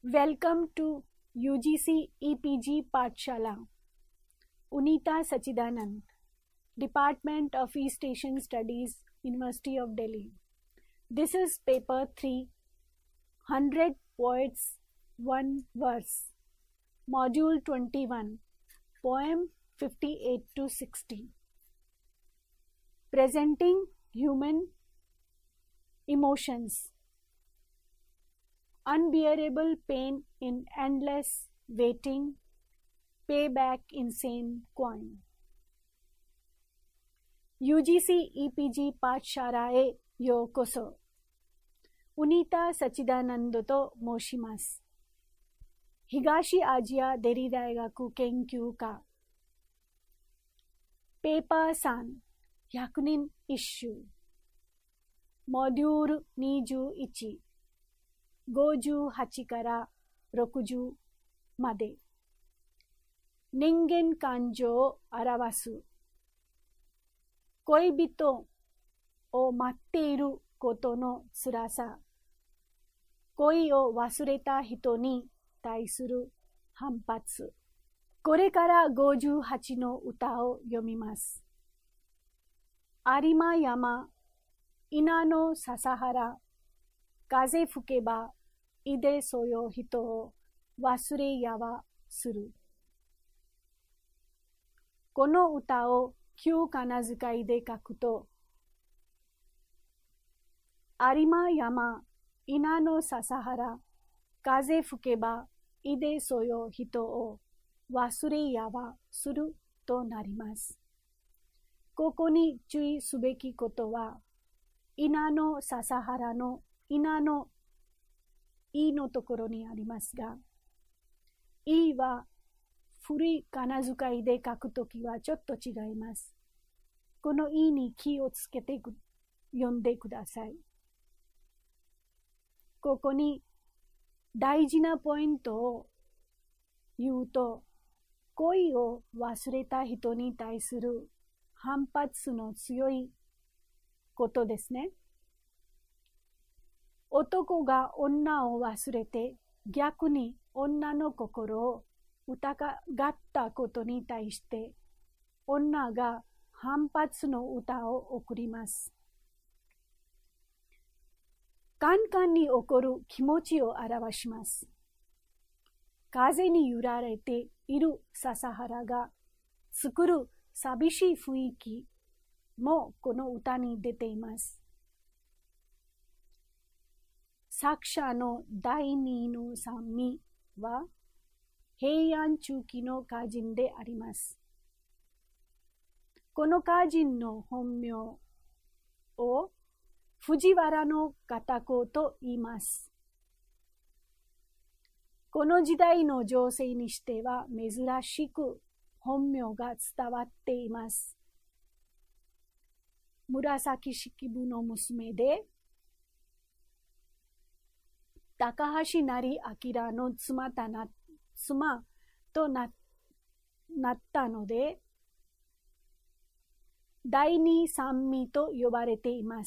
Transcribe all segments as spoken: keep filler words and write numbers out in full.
Welcome to U G C E P G Pathshala. Unita Sachidanand, Department of East Asian Studies, University of Delhi. This is paper three, one hundred poets, one verse, module twenty-one, poem fifty-eight to sixty. Presenting human emotions. Unbearable pain in endless waiting, pay back insane coin. U G C E P G Pathshalaへようこそ。ウニタ・サチダナンドと申します。東アジアデリ大学研究科。ペーパーさん、百人一首。モデュールにじゅういち。ごじゅうはちからろくじゅうまで。人間感情を表す。恋人を待っていることの辛さ。恋を忘れた人に対する反発。これからごじゅうはちの歌を読みます。有馬山、稲の笹原。風吹けば、いでそよ人を忘れやはする。この歌を旧仮名遣いで書くと、有馬山、稲の笹原、風吹けば、いでそよ人を忘れやはするとなります。ここに注意すべきことは、稲の笹原の稲のいのところにありますが、いは古い仮名遣いで書くときはちょっと違います。このいに気をつけて読んでください。ここに大事なポイントを言うと、恋を忘れた人に対する反発の強いことですね。男が女を忘れて逆に女の心を疑ったことに対して女が反発の歌を送ります。カンカンに起こる気持ちを表します。風に揺られている笹原が作る寂しい雰囲気もこの歌に出ています。作者の第二の三味は平安中期の歌人であります。この歌人の本名を藤原の片子と言います。この時代の情勢にしては珍しく本名が伝わっています。紫式部の娘で、高橋成明の妻と な, 妻と な, なったので、第二三味と呼ばれています。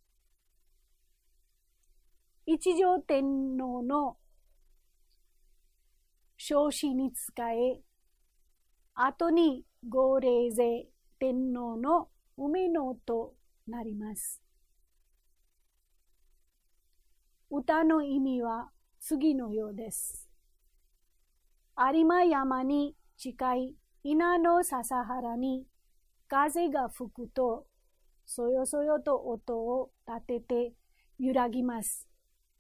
一条天皇の彰子に仕え、後に後冷勢天皇の梅のとなります。歌の意味は次のようです。有馬山に近い稲の笹原に風が吹くと、そよそよと音を立てて揺らぎます。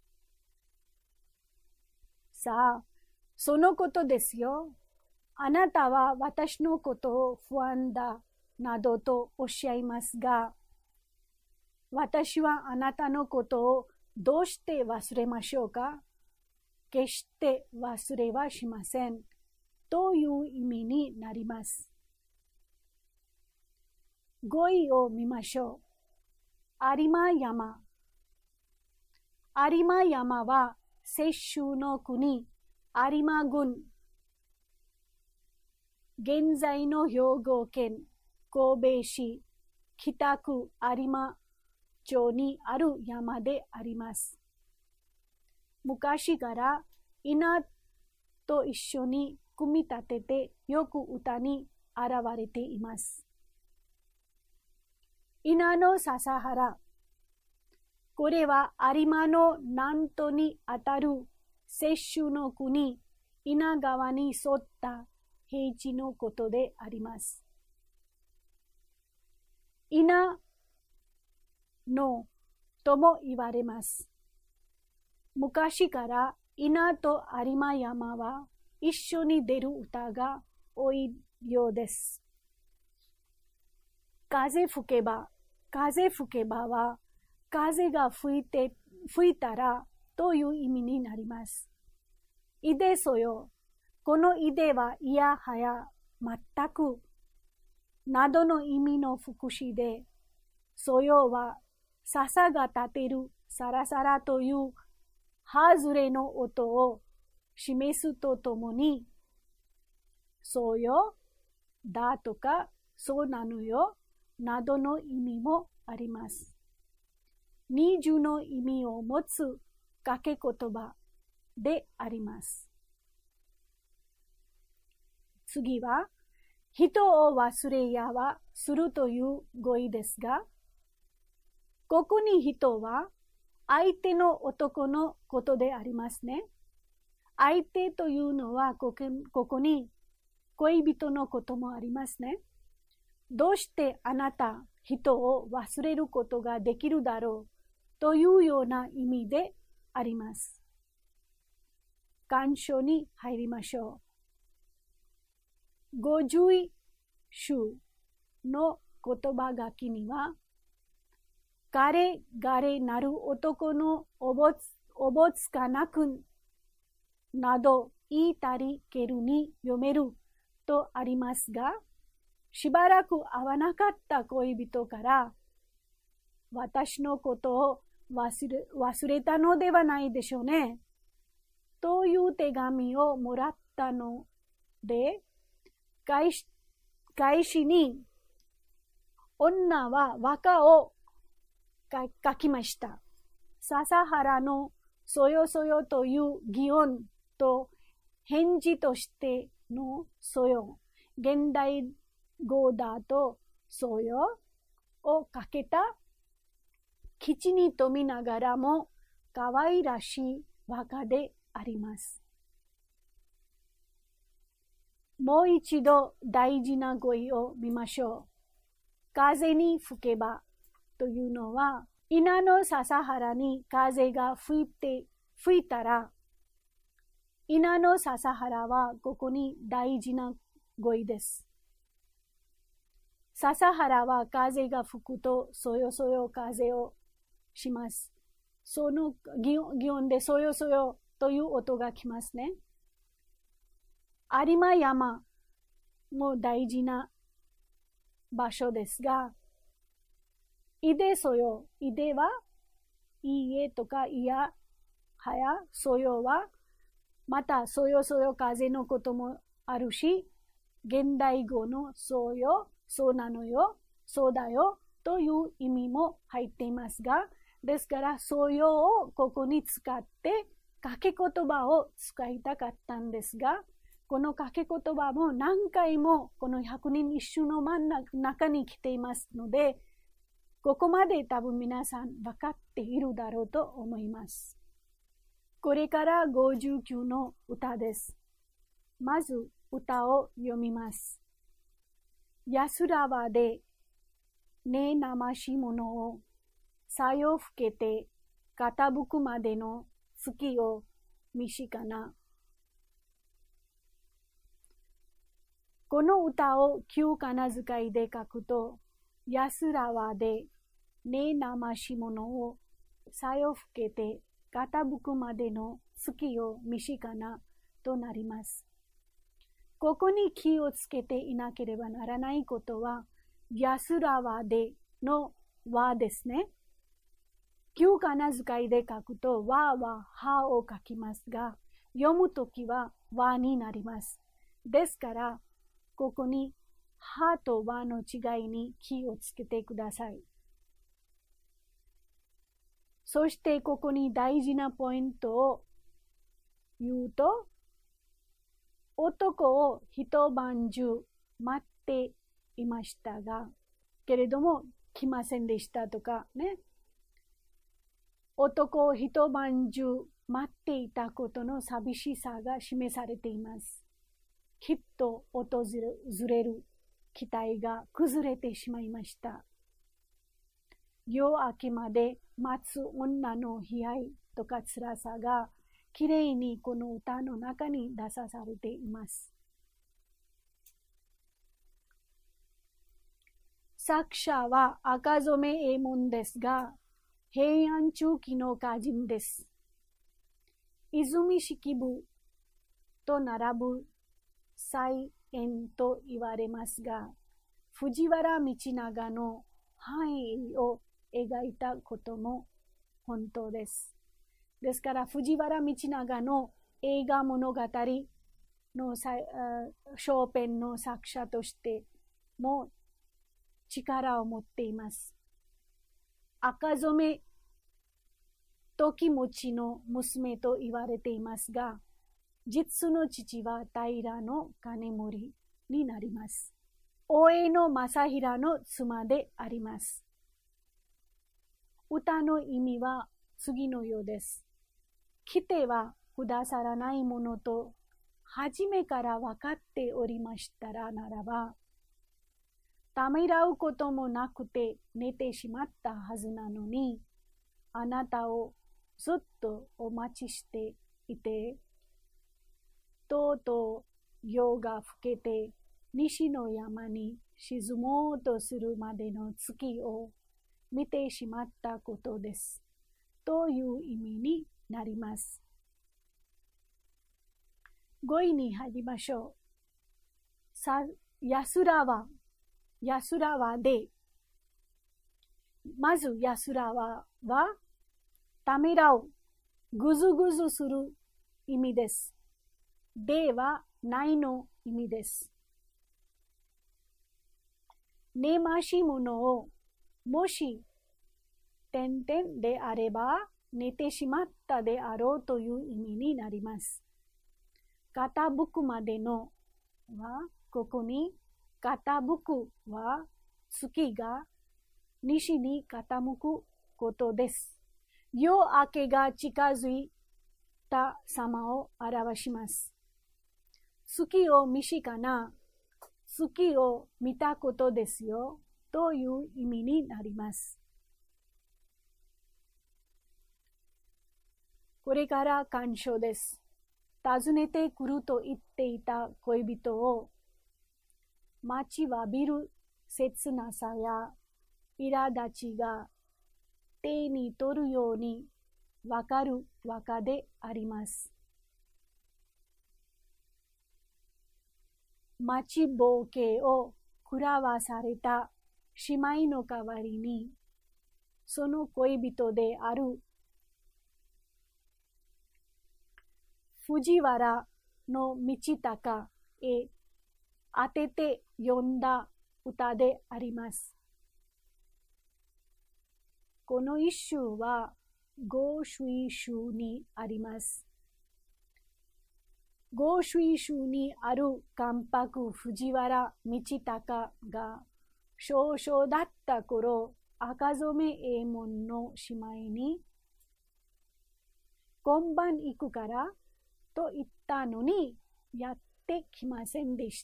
さあ、そのことですよ。あなたは私のことを不安だなどとおっしゃいますが、私はあなたのことをどうして忘れましょうか？決して忘れはしません。という意味になります。語彙を見ましょう。有馬山。有馬山は雪州の国、有馬郡。現在の兵庫県神戸市北区有馬町にある山であります。昔から稲と一緒に組み立ててよく歌に現れています。稲の笹原。これは有馬の南東にあたる雪州の国、稲川に沿った平地のことであります。稲のとも言われます。昔から稲と有馬山は一緒に出る歌が多いようです。風吹けば、風吹けばは、風が吹いて、吹いたらという意味になります。いでそよ。このいではいやはや、全く、などの意味の副詞で、そよは、笹が立てるサラサラというハズレの音を示すとともに、そうよ、だとか、そうなのよ、などの意味もあります。二重の意味を持つ掛け言葉であります。次は、人を忘れやはするという語彙ですが、ここに人は相手の男のことでありますね。相手というのはここ、ここに恋人のこともありますね。どうしてあなた人を忘れることができるだろうというような意味であります。願書に入りましょう。ごじゅう首の言葉書きには、ガレガレなる男のおぼつ、おぼつかなくなど言いたりけるに読めるとありますが、しばらく会わなかった恋人から、私のことを忘れ、忘れたのではないでしょうね。という手紙をもらったので、返し、返しに、女は和歌を書きました。笹原のそよそよという擬音と返事としてのそよ、現代語だとそよをかけた基地に富みながらも可愛らしい和歌であります。もう一度大事な語彙を見ましょう。風に吹けばというのは、稲の笹原に風が吹いて、吹いたら、稲の笹原はここに大事な語彙です。笹原は風が吹くとそよそよ風をします。その擬音でそよそよという音がきますね。有馬山も大事な場所ですが、いでそよ、いではいいえとかいやはや、そよはまたそよそよ風のこともあるし、現代語のそうよ、そうなのよ、そうだよという意味も入っていますが、ですからそうよをここに使って掛け言葉を使いたかったんですが、この掛け言葉も何回もこの百人一首の真ん中に来ていますので、ここまで多分皆さん分かっているだろうと思います。これからごじゅうきゅうの歌です。まず歌を読みます。安らわでねえなましものをさよふけて傾くまでの月を見しかな。この歌を旧仮名遣いで書くと、安らわでねえなましものをさよふけて傾くまでの月を見しかなとなります。ここに気をつけていなければならないことは、安らわでの和ですね。旧仮名遣いで書くと和ははを書きますが、読むときは和になります。ですから、ここにはと和の違いに気をつけてください。そしてここに大事なポイントを言うと、男を一晩中待っていましたが、けれども来ませんでしたとかね。男を一晩中待っていたことの寂しさが示されています。きっと訪れる期待が崩れてしまいました。夜明けまで待つ女の悲哀とか辛さがきれいにこの歌の中に出さされています。作者は赤染右衛門ですが、平安中期の歌人です。泉式部と並ぶ再演と言われますが、藤原道長の範囲を描いたことも本当です。ですから、藤原道長の映画物語の小編の作者としても力を持っています。赤染時持の娘と言われていますが、実の父は平の金森になります。大江の正平の妻であります。歌の意味は次のようです。来てはくださらないものと初めから分かっておりましたらならば、ためらうこともなくて寝てしまったはずなのに、あなたをずっとお待ちしていて、とうとう夜が更けて西の山に沈もうとするまでの月を見てしまったことです。という意味になります。語彙に入りましょう。さ、安らは、安らはで、まず安らはは、ためらう、ぐずぐずする意味です。ではないの意味です。ねましものを、もし、点々であれば、寝てしまったであろうという意味になります。傾くまでのは、ここに、傾くは、月が西に傾くことです。夜明けが近づいた様を表します。月を見しかな、月を見たことですよ、という意味になります。これから鑑賞です。訪ねてくると言っていた恋人を待ちわびる切なさや苛立ちが手に取るようにわかる和歌であります。待ちぼうけを食らわされた姉妹の代わりに、その恋人である藤原の道高へ当てて詠んだ歌であります。この一首は合水集にあります。合水集にある関白藤原道高が少々だった頃、赤染右衛門の姉妹に、今晩行くからと言ったのにやってきませんでした。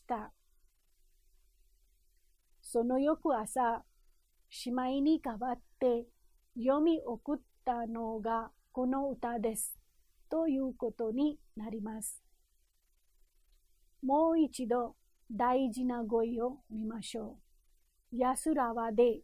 その翌朝、姉妹に代わって読み送ったのがこの歌ですということになります。もう一度大事な語彙を見ましょう。安らわで、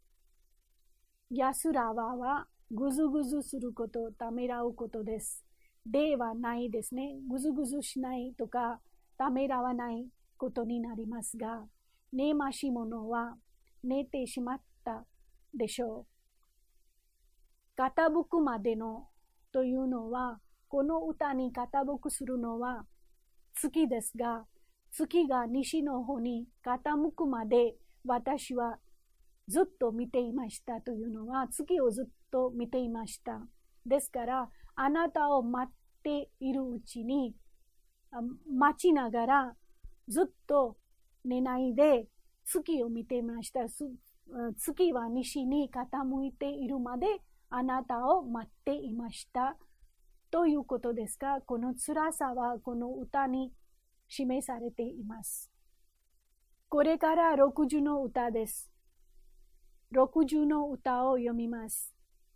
安らわはぐずぐずすること、ためらうことです。ではないですね。ぐずぐずしないとか、ためらわないことになりますが、ねましものは寝てしまったでしょう。傾くまでのというのは、この歌に傾くするのは月ですが、月が西の方に傾くまで私はずっと見ていましたというのは、月をずっと見ていました。ですから、あなたを待っているうちに、待ちながらずっと寝ないで月を見ていました。月は西に傾いているまであなたを待っていました。ということですが、この辛さはこの歌に示されています。これからろくじゅうの歌です。ろくじゅうの歌を読みます。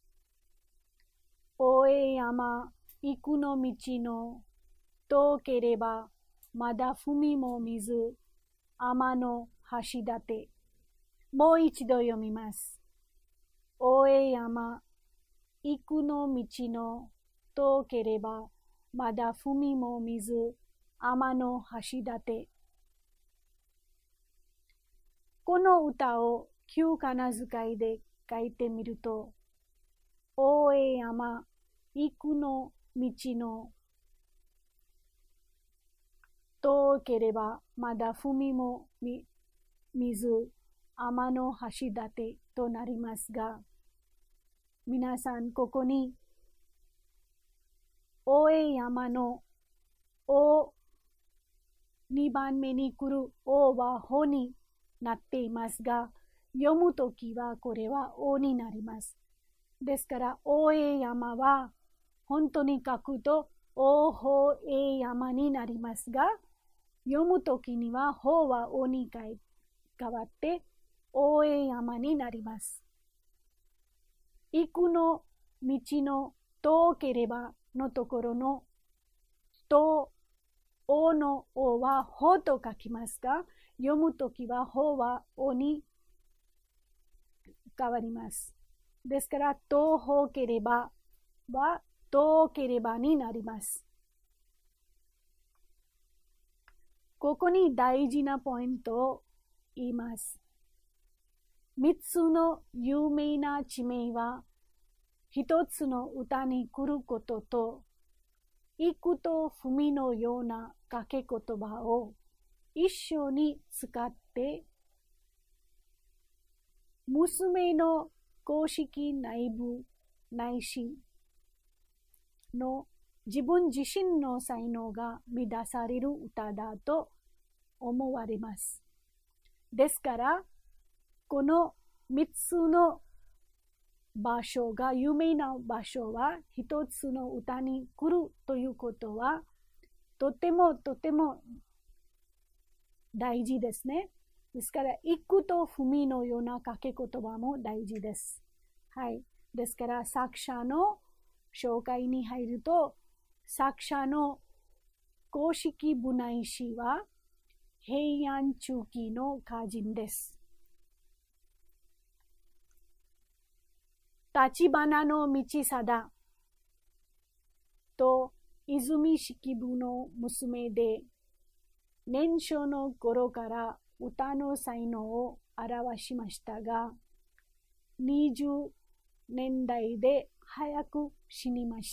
おえ山、行くの道の遠ければ、まだ踏みもみず、天の橋立て。もう一度読みます。おえ山、行くの道の遠ければ、まだ踏みもみず、天の橋立て。この歌を旧仮名遣いで書いてみると、おえ山、行くの道の遠ければまだ踏みもみず、天の橋立てとなりますが、皆さんここに、おえ山のお、にばんめに来るおはほになっていますが、読むときはこれはおになります。ですから、おえ山は本当に書くとおほえ山になりますが、読むときにはほはおに変わっておえ山になります。行くの道の遠ければのところのとおのおはほと書きますが、読むときはほはおに変わります。ですから、遠ほければは遠ければになります。ここに大事なポイントを言います。三つの有名な地名は、一つの歌に来ることと、行くと踏みのような掛け言葉を一緒に使って、娘の公式内部内心の自分自身の才能が乱される歌だと思われます。ですから、この三つの場所が、有名な場所は一つの歌に来るということは、とてもとても大事ですね。ですから、行くと踏みのような掛け言葉も大事です。はい。ですから、作者の紹介に入ると、作者の公式部内史は平安中期の歌人です。立花の道貞と泉式部の娘で、年少の頃から歌の才能を表しましたが、にじゅうねんだいで早く死にました。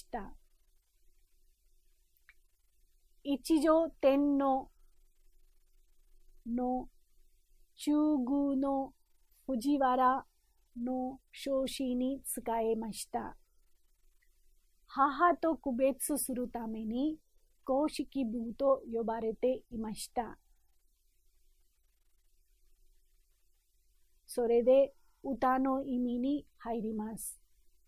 一条天皇の中宮の藤原の彰子に仕えました。母と区別するために公式部と呼ばれていました。それで歌の意味に入ります。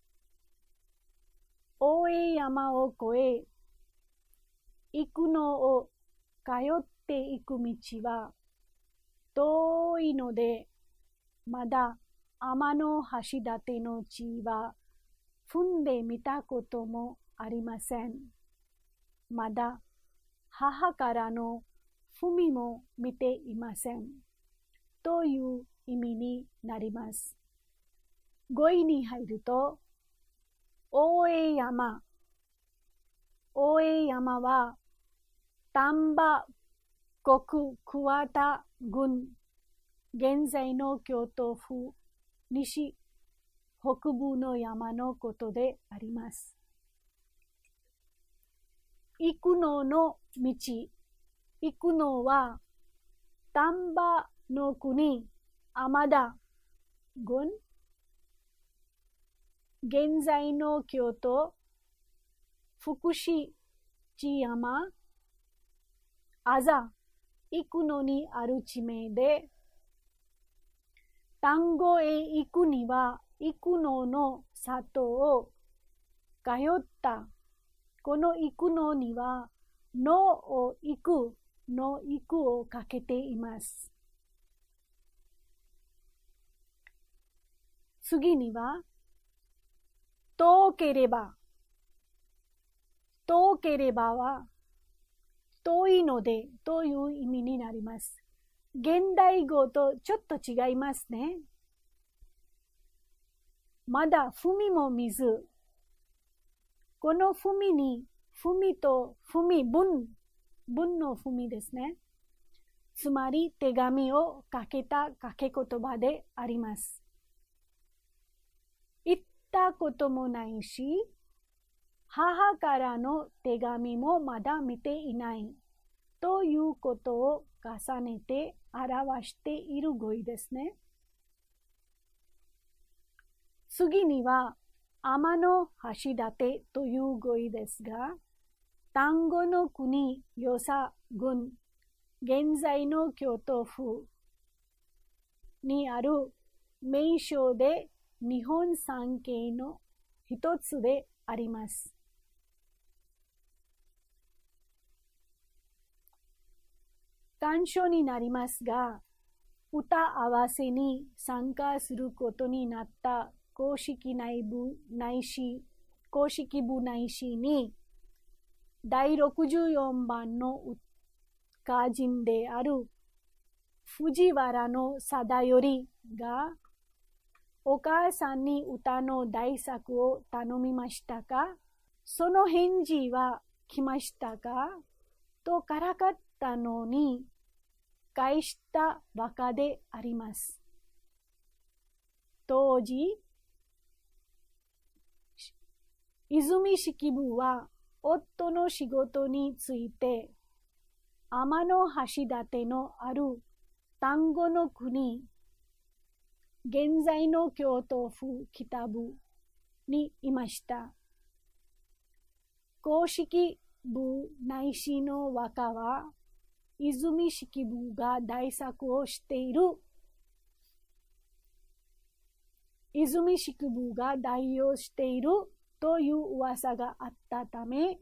大江山を越え、行くのを通っていく道は遠いので、まだ天の橋立ての地は踏んでみたこともありません。まだ母からの踏みも見ていません。という意味になります。語彙に入ると、大江山。大江山は、丹波国桑田郡、現在の京都府西北部の山のことであります。行くのの道。行くのは、丹波の国、天田郡、現在の京都、福祉土山、あざ、行くのにある地名で、丹後へ行くには、行くのの里を通った。この行くのには、のを行く、の行くをかけています。次には、遠ければ。遠ければは、遠いのでという意味になります。現代語とちょっと違いますね。まだ文も見ず。この文に、文と文、文、文の文ですね。つまり手紙をかけた掛け言葉であります。行ったこともないし、母からの手紙もまだ見ていないということを重ねて表している語彙ですね。次には、天の橋立という語彙ですが、丹後の国与謝郡、現在の京都府にある名所で日本三景の一つであります。願書になりますが、歌合わせに参加することになった公式内部ないし、公式部ないしに、だいろくじゅうよんばんの歌人である藤原の貞頼が、お母さんに歌の大作を頼みましたか？その返事は来ましたか？とからかったのに、返した和歌であります。当時、泉式部は夫の仕事について、天の橋立のある丹後の国、現在の京都府北部にいました。公式部ないしの和歌は、泉式部が大作をしている、泉式部が代用しているという噂があったため、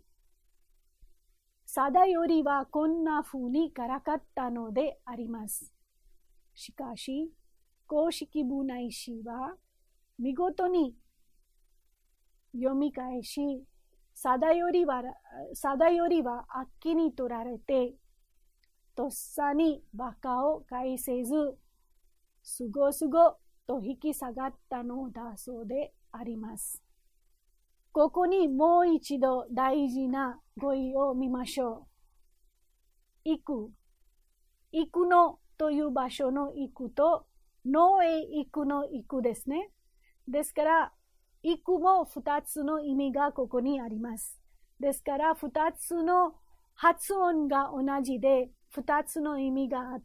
貞頼はこんな風にからかったのであります。しかし、公式部ないしは見事に読み返し、貞頼は、貞頼はあっけに取られて、とっさに和歌を返せず、すごすごと引き下がったのだそうであります。ここにもう一度大事な語彙を見ましょう。行く。行くのという場所の行くと、のへ行くの行くですね。ですから、行くも二つの意味がここにあります。ですから、二つの発音が同じで、二つの意味があって、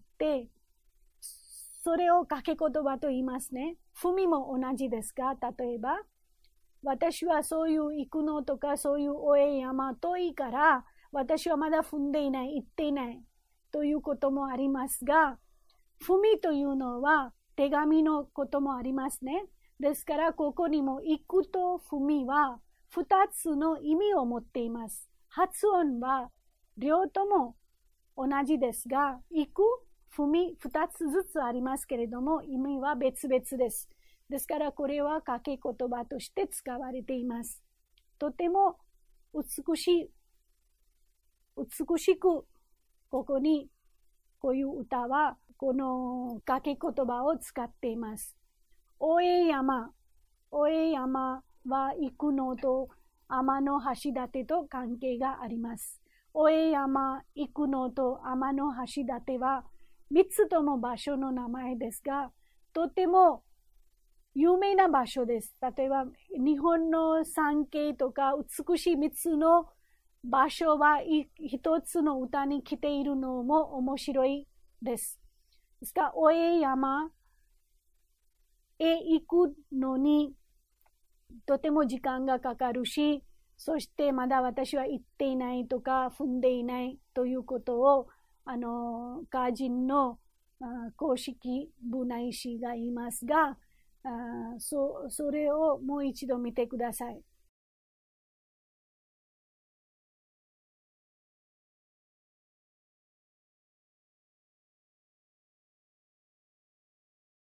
それを掛け言葉と言いますね。文も同じですが、例えば、私はそういう行くのとか、そういうおえ山遠いから、私はまだ踏んでいない、行っていないということもありますが、踏みというのは手紙のこともありますね。ですから、ここにも行くと踏みは二つの意味を持っています。発音は両とも同じですが、行く、踏み、二つずつありますけれども、意味は別々です。ですから、これは掛け言葉として使われています。とても美しい、美しく、ここに、こういう歌は、この掛け言葉を使っています。おえ山、おえ山は行くのと天の橋立と関係があります。おえ山、行くのと天の橋立は、三つとも場所の名前ですが、とても有名な場所です。例えば、日本の三景とか美しい三つの場所は一つの歌に来ているのも面白いです。ですから、おえ山へ行くのにとても時間がかかるし、 そしてまだ私は言っていないとか踏んでいないということを、あの、歌人の公式部内師が言いますが、あそそれをもう一度見てください。